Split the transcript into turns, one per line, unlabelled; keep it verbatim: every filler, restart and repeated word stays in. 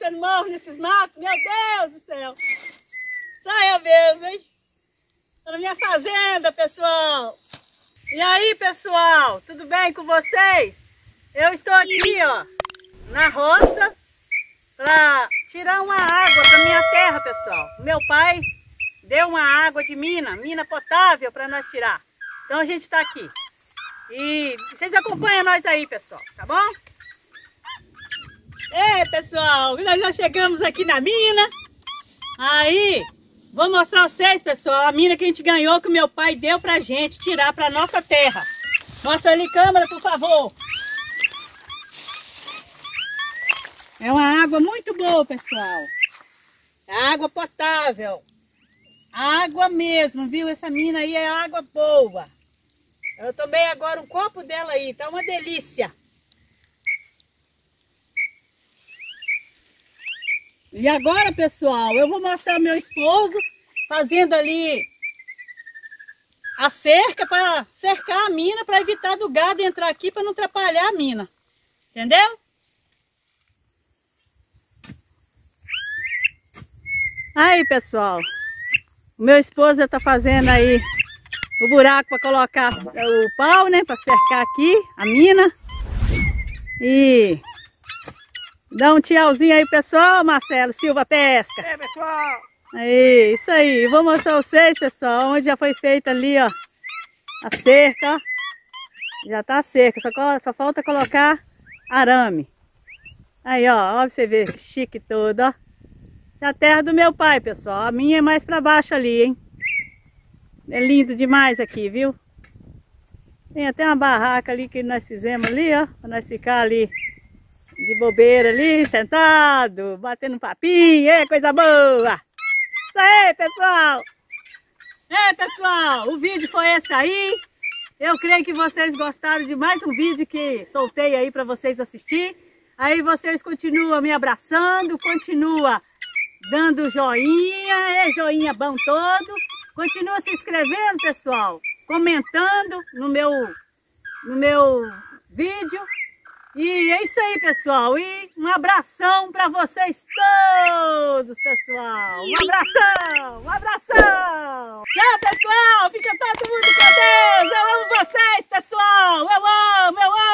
descendo morro nesses matos. Meu Deus do céu. Só eu mesmo, hein? Tô na minha fazenda, pessoal. E aí, pessoal? Tudo bem com vocês? Eu estou aqui, ó, na roça, para tirar uma água para minha terra, pessoal. Meu pai deu uma água de mina, mina potável para nós tirar. Então a gente está aqui. E vocês acompanham nós aí, pessoal, tá bom? É, pessoal, nós já chegamos aqui na mina. Aí, vou mostrar a vocês, pessoal, a mina que a gente ganhou, que o meu pai deu pra gente tirar pra nossa terra. Mostra ali, câmera, por favor. É uma água muito boa, pessoal. É água potável. Água mesmo, viu? Essa mina aí é água boa. Eu tomei agora um copo dela aí, tá uma delícia. E agora, pessoal, eu vou mostrar meu esposo fazendo ali a cerca para cercar a mina, para evitar do gado entrar aqui, para não atrapalhar a mina. Entendeu? Aí, pessoal, o meu esposo já tá fazendo aí o buraco para colocar o pau, né, para cercar aqui a mina. E dá um tchauzinho aí, pessoal, Marcelo Silva Pesca.
É, pessoal.
Aí, isso aí. Vou mostrar a vocês, pessoal, onde já foi feita ali, ó, a cerca, ó. Já tá seca, só, só falta colocar arame. Aí, ó, ó, pra você ver que chique todo, ó. Essa é a terra do meu pai, pessoal. A minha é mais pra baixo ali, hein. É lindo demais aqui, viu? Tem até uma barraca ali que nós fizemos ali, ó, pra nós ficar ali de bobeira ali, sentado, batendo um papinho, é coisa boa! Isso aí, pessoal! É, pessoal, o vídeo foi esse aí. Eu creio que vocês gostaram de mais um vídeo que soltei aí para vocês assistir. Aí vocês continuam me abraçando, continuam dando joinha, é joinha bom todo. Continua se inscrevendo, pessoal, comentando no meu, no meu vídeo. E é isso aí, pessoal. E um abração para vocês todos, pessoal. Um abração, um abração. Tchau, pessoal. Fica todo mundo com Deus. Eu amo vocês, pessoal. Eu amo, eu amo.